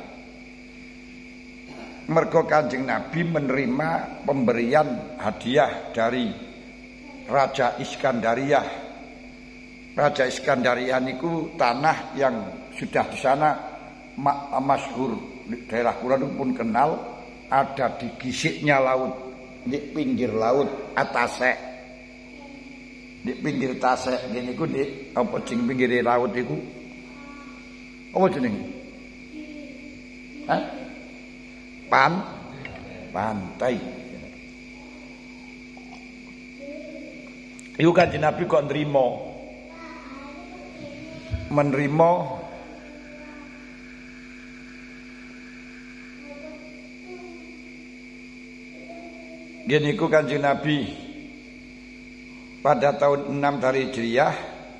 Mergo Kanjeng Nabi menerima pemberian hadiah dari Raja Iskandariyah. Raja Iskandariyah niku tanah yang sudah di sana masyhur, daerah kula pun kenal, ada di gisiknya laut, di pinggir laut atase. Di pinggir tasek ngene iku di apa sing pinggir laut iku? Apa jenenge? Hah? Pan pantai. Iku Kanjeng Nabi kok nrimo. Menerima gini ku Kanjeng Nabi pada tahun enam dari Hijriah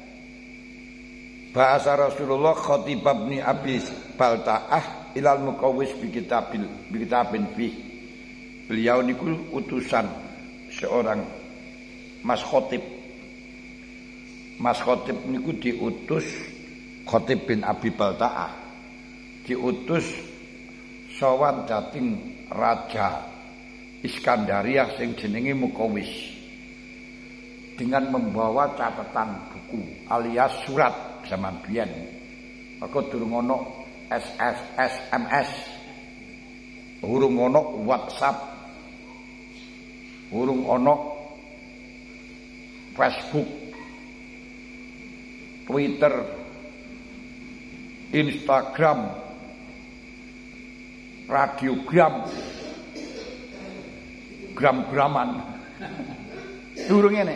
bahasa Rasulullah khatib ibni Abi Balta'ah ilal muqawis bi kitabil bi kitabin fi. Beliau niku utusan seorang Mas Khatib. Mas Khatib niku diutus Khatib bin Abi Balta'ah. Diutus sowan dating Raja Iskandariyah sing jenenge Muqawis dengan membawa catatan buku alias surat zaman biyen. Maka durung ana S S S M S, urung ana WhatsApp, urung ana Facebook, Twitter, Instagram, radiogram, gram-graman. Durung ngene.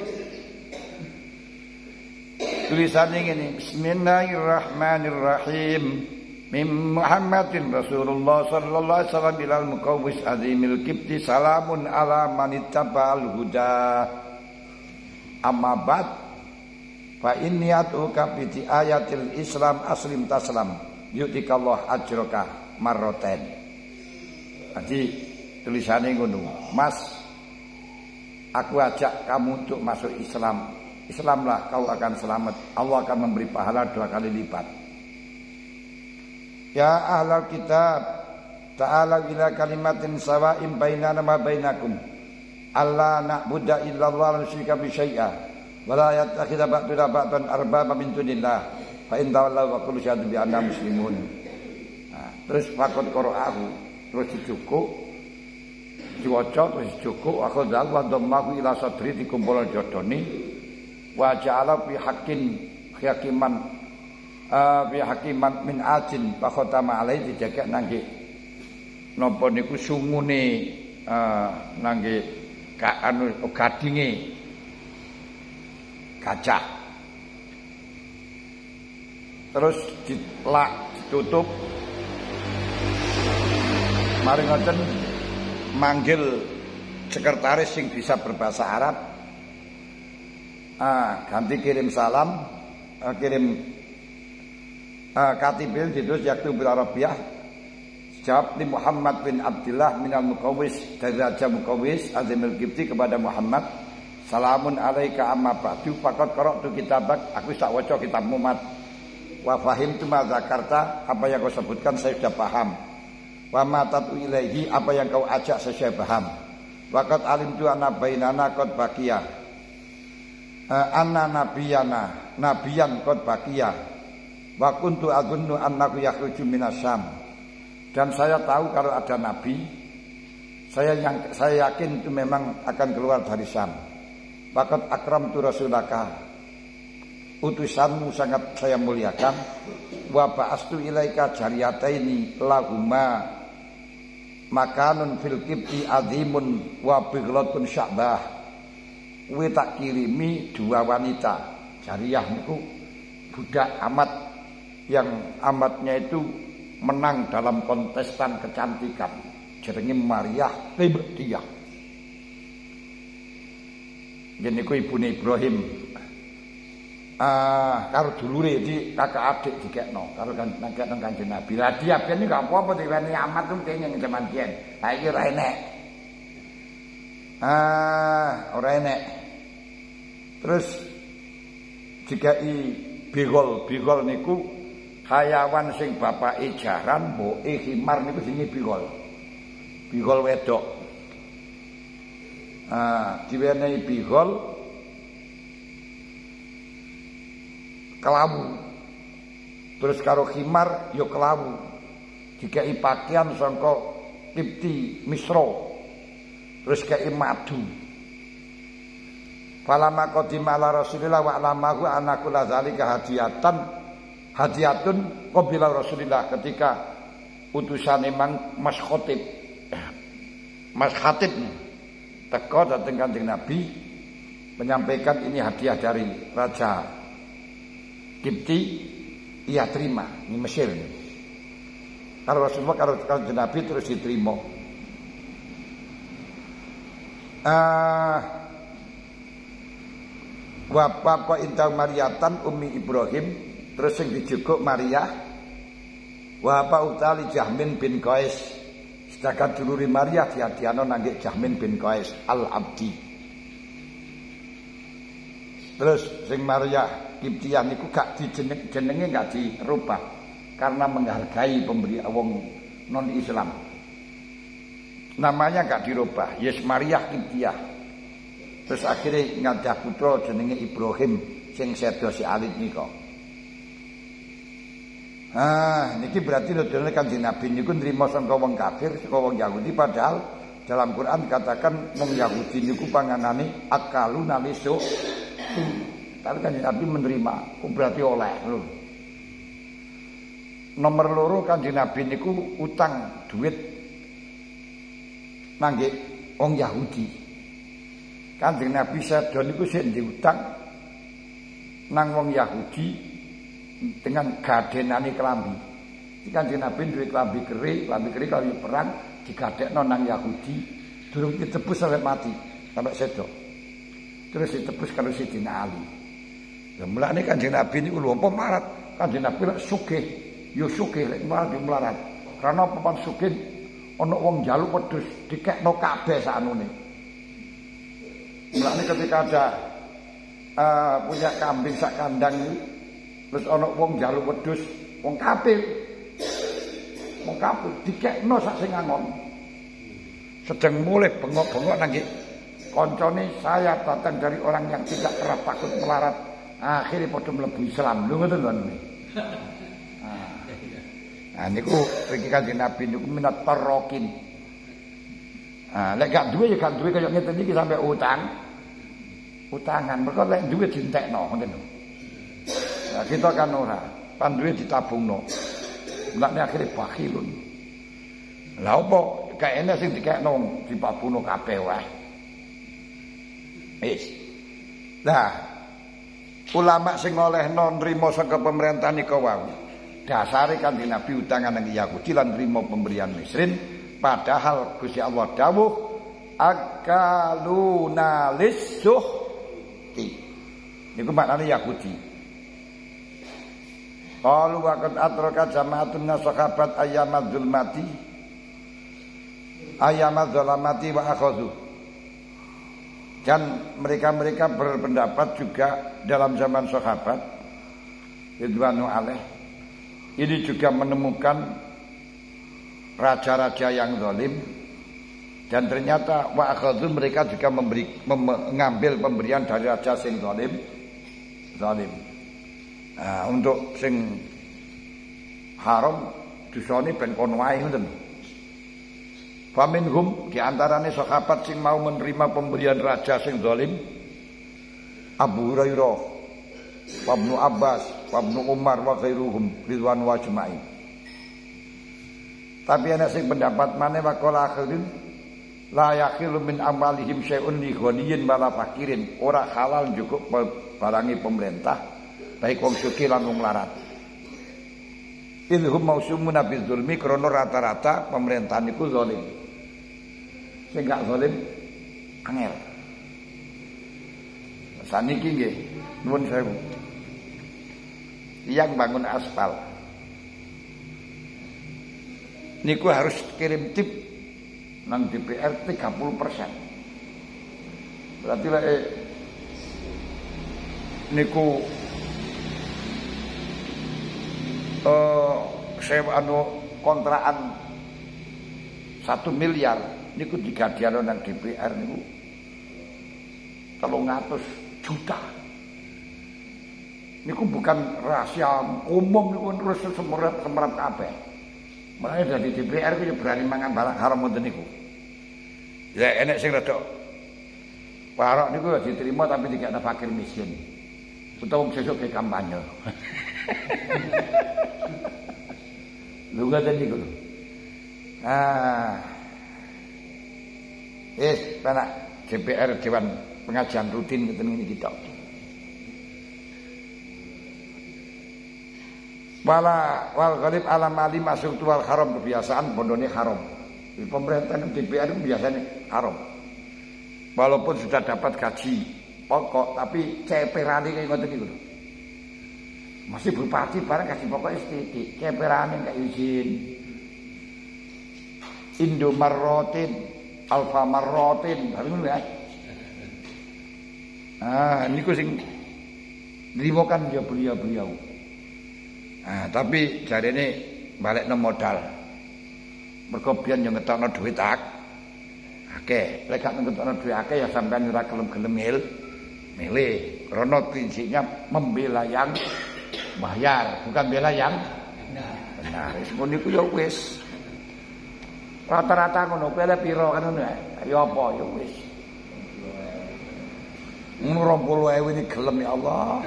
Tulisannya ngene, Bismillahirrahmanirrahim. Min Muhammadin Rasulullah sallallahu alaihi wasallam ilal muqawwis azimil kibti salamun ala man ittaba'al huda. Amma ba'd fa inni atuka bi ayatil Islam aslim taslam yu'tikallah ajraka marratain. Jadi tulisannya ngono, Mas, aku ajak kamu untuk masuk Islam. Islamlah kau akan selamat. Allah akan memberi pahala dua kali lipat. Ya ahlal kitab ta'ala ila kalimatin sawa'in bainana wa bainakum alla na'budu illallah wa la nusyrika bihi syai'a wa la yattakhidha ba'duna ba'dan arbaba min dunillah fa in tawallaw wa qul syahadu bi anna muslimun. Nah, terus fakot qara'ahu terus dicukuk diwaca terus dicukuk aku dal wa dhammahu ila sadri dikumpul jodoni wa ja'ala fi haqqin hakiman uh, fi hakiman min ajin fa khatama alai dijagak nangge napa niku sungune uh, nangge ka anu gadinge kaca terus dilak ditutup mari ngoten manggil sekretaris sing bisa berbahasa Arab ah ganti kirim salam uh, kirim uh, katibil ditulis yaktu bil Arabiyah jawab di Muhammad bin Abdullah minal Muqawwis dari Raja Muqawwis Azimul Qibti kepada Muhammad salamun alaika amma ba'du faqad qara'tu kitabak aku sak waca kitabmu mat wa fahimtu ma zakarta apa yang kau sebutkan saya sudah paham wa ma tatu ilaihi apa yang kau ajak saya sudah paham waqad alimtu anna bainana qad baqiya anna nabiyana nabiyan qad baqiya wa kuntu adunnu annahu yakhruju minas syam dan saya tahu kalau ada nabi saya yang saya yakin itu memang akan keluar dari Syam. Waqad akramtu rasulaka utusanmu sangat saya muliakan wa ba'astu ilaika jariyataini lahuma makanun fil qibti azimun wa biglatun sya'bah kuwi tak kirimi dua wanita jariyah niku budak amat yang amatnya itu menang dalam kontestan kecantikan jenenge Maryah Qibtiyah. Niku ibune Ibrahim. Ah, karo dulure di kakak adik dikekno karo kan nang Kanjeng Nabi. Lah dia ben iki gak apa-apa diweni amat tuh kenging zaman biyen. Ha iki ora enek. Ah, ora enek. Terus dikai bigol, bigol niku hayawan sing bapake jaran, mboke khimar niku jenenge bigol. Bigol wedok. Ah, diwenehi bigol kelawu. Terus karo khimar ya kelawu. Dikai pakaian sangka Qibti Misra. Terus kei madu. Falama qadima ala Rasulillah wa alamahu anaku la zalika hadiyatan hadiyatun qabila Rasulillah ketika utusan Imam Mas Khatib Mas Khatib teko datang Kanjeng Nabi menyampaikan ini hadiah dari Raja Qibti, ia terima ini Mesir ini. Kalau Rasulullah kalau Kanjeng Nabi terus diterima. Uh, wa bapak inta Maryatan Ummi Ibrahim terus yang dijukuk Maryah wa apa utali Jahmin bin Qais sedangkan duluri Maryah diadiano nanggik Jahmin bin Qais al-Abdi. Terus sing Maryah Qibtiyah niku gak dijenenge gak dirubah karena menghargai pemberi wong non Islam. Namanya gak dirubah, yes Maryah Qibtiyah. Terus akhirnya ngadah putra jenenge Ibrahim sing sedo si alit nika. Ah, niki berarti nudune Kanjeng Nabi niku nrimo sangka wong kafir, saka wong Yahudi padahal dalam Quran katakan wong Yahudi niku panganane akalu nalisu. Tapi Kanjeng Nabi menerima, ku berarti oleh lho. Nomor loro Kanjeng Nabi niku utang duit nangge wong Yahudi. Kanjeng Nabi sedo niku sik diutang nang wong Yahudi dengan gadenane kelambi. Kanjeng Nabi duwe kelambi keri, kelambi keri kalau perang digadekno nang Yahudi, durung ditebus sampai mati, sampai sedo. Terus ditebus karo Sidina Ali. Lah mulane Kanjeng Nabi niku lho apa marat? Kanjeng Nabi lek sugih, ya sugih lek marat melarat. Karena papan sugih ana wong njaluk wedhus dikekno kabeh saknune. Mulane ketika ada uh, punya kambing sak kandang terus ana wong njaluk wedhus, wong kafir Wong kafir dikekno sak sing ngangon. Sedang mulai bengok-bengok nang koncone saya datang dari orang yang tidak pernah takut melarat. Akhirnya padha mlebu Islam. Lho ngoten lho. Nah. Nah niku iki Kanjeng Nabi niku minat tarrokin. Ah lek gak duwe ya gak duwe kaya ngeten iki sampe utang. Utangan mergo lek duwe dientekno ngoten lho. Nah kita kan ora, pan duwe ditabungno. Nek akhire bakhilun. Lah opo gak enak sing dikekno dipabuno kabeh wae. Wis. Nah, ulama sing olehno nrimo saka pemerintahan iku wau. Dasare Kanjeng Nabi utangan nang Yahudi lan nrimo pemberian misrin, padahal Gusti Allah dawuh akaluna lisuhti. Niku maknane Yahudi. Qalu wa qad atraka jama'atun nasakabat ayyamad zulmati ayyamad zalamati wa akhadhu. Dan mereka-mereka berpendapat juga dalam zaman sahabat ridwanu alaih ini juga menemukan raja-raja yang zalim dan ternyata wa akhadhu mereka juga memberi mem, mengambil pemberian dari raja sing zalim zalim. Nah, untuk sing haram dusane ben kono wae ngoten. Faminhum di antarane sahabat sing mau menerima pemberian raja sing zalim Abu Hurairah, Ibnu Abbas, Ibnu Umar wa khairuhum ridwan wa ajmain. Tapi ana sing pendapat maneh waqala akhirin la yakhilu min amalihim syai'un li ghaniyin wala fakirin. Ora halal cukup barangi pemerintah baik wong sugih lan wong larat. Ilhum mausumuna bil zulmi krana rata-rata pemerintahan iku zalim. Sing gak zalim angel. Saniki nggih nuwun sewu. Yang bangun aspal niku harus kirim tip nang D P R tiga puluh persen. Berarti lek eh, niku eh sewa anu kontrakan satu miliar niku digadiano nang D P R niku telung atus juta. Niku bukan rahasia umum niku terus semerap-semerap kabeh. Mulane dari D P R ku berani mangan barang haram ngoten niku. Ya enek sing rada parok niku diterima tapi dikekno fakir miskin. Utawa sesuk ke kampanye. Lho ngoten niku. Ah. Eh, Pak D P R Dewan Pengajian Rutin ngeten iki kita. Wala wal ghalib alam ali masuk tual haram kebiasaan bondone haram. Di pemerintahan D P R itu biasanya haram. Walaupun sudah dapat gaji pokok tapi ceperane kayak ngoten niku lho. Masih bupati barang gaji pokok sithik, ceperane kayak izin. Indomarotin, Alfamarotin, bareng lho ya. Ah, niku sing nrimo kan ya beliau-beliau. Nah, tapi jarene balekno modal. Mergo biyen yo ngetokno dhuwit ak. Akeh, lek gak ngetokno dhuwit akeh ya sampean ora gelem-gelem mil. Milih, karena prinsipnya membela yang bayar, bukan bela yang benar. Wis ngono iku ya wis. Rata-rata ngono, kowe lek pira kan ngono ya apa ya wis. dua puluh ribu ini gelem ya Allah.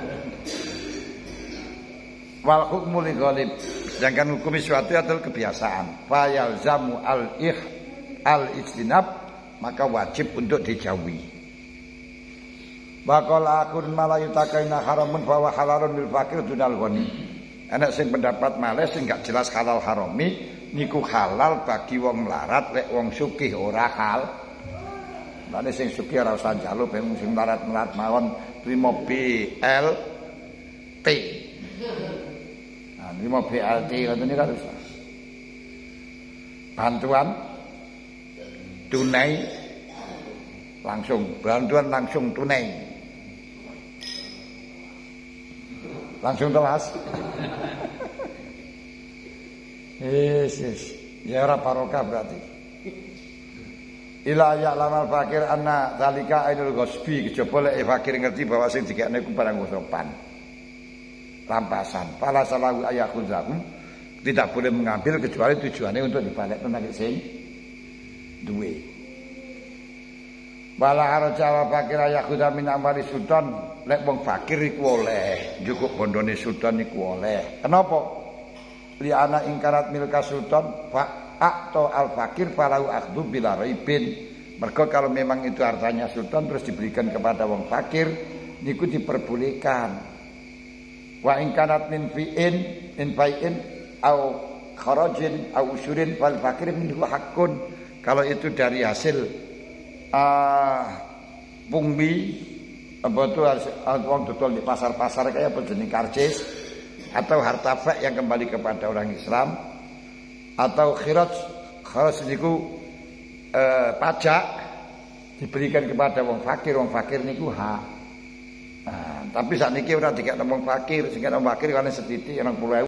Wal hukmu li ghalib, sedangkan hukum suatu adalah kebiasaan. Fa yalzamu al-ikh al-istinab, maka wajib untuk dijauhi. Bakal akun malayutakaina haramun bahwa halalun bil fakir dunal ghani. Enak sing pendapat males sing gak jelas halal harami niku halal bagi wong melarat, lek wong sugih ora hal. Lane sing sugih ora usah njaluk ben sing melarat-melarat mawon trimo B L T. Nah, trimo B L T ngoten niku harus. Bantuan tunai langsung, bantuan langsung tunai. Langsung telas. Yes, yes. Ya ora barokah berarti. Ila ya'lamal fakir anna zalika ainul ghasbi, kejaba lek fakir ngerti bahwa sing dikekne ku barang sopan. Rampasan. Fala salahu ayakhudzahu, tidak boleh mengambil kecuali tujuannya untuk dibalekno nang sing duwe. Wala araja wa fakir ayakhudha min amali sultan, lek wong fakir iku oleh njukuk bondone sultan iku oleh. Kenapa? Li ana ingkarat milka sultan fa atau al fakir falahu akhdhu bila raibin. Mergo kalau memang itu hartanya sultan terus diberikan kepada wong fakir niku diperbolehkan. Wa ingkanat min fi'in in fai'in au kharajin au usyurin fal fakir minhu hakun. Kalau itu dari hasil uh, pungbi apa itu wong dodol di pasar-pasar kayak penjening karcis, atau harta fek yang kembali kepada orang Islam, atau khiraj kharaj niku uh, pajak diberikan kepada wong fakir, wong fakir niku hak. Nah, tapi saat ini orang tidak ngomong fakir, sehingga ngomong fakir karena setitik orang pulau